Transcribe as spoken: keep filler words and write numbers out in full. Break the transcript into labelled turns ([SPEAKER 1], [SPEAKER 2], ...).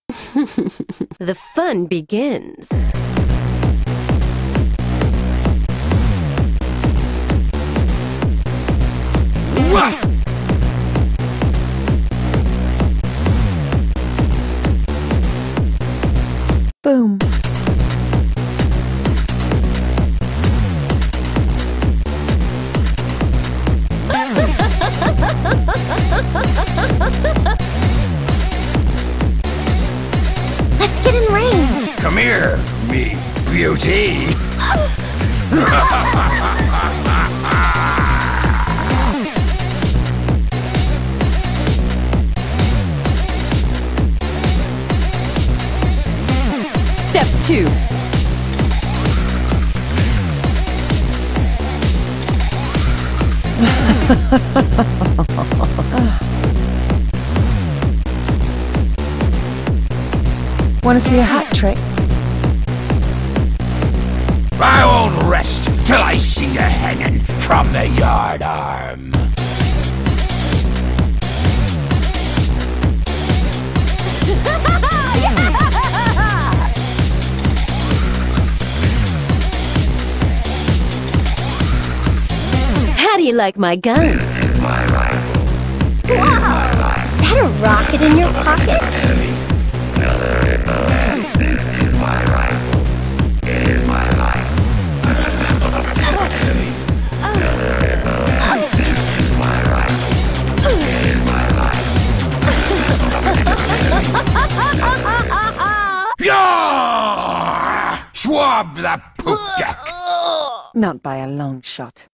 [SPEAKER 1] The fun begins.
[SPEAKER 2] Boom.
[SPEAKER 3] Let's get in range.
[SPEAKER 4] Come here, me beauty.
[SPEAKER 1] Step two.
[SPEAKER 2] Want to see a hat trick?
[SPEAKER 4] I won't rest till I see you hanging from the yard arm.
[SPEAKER 1] How do you like my guns?
[SPEAKER 4] My rifle.
[SPEAKER 3] Wow! Is that a rocket in your pocket?
[SPEAKER 4] My rifle. It is my life. My rifle. It is my life. Yeah! Swab the poop deck.
[SPEAKER 2] Not by a long shot.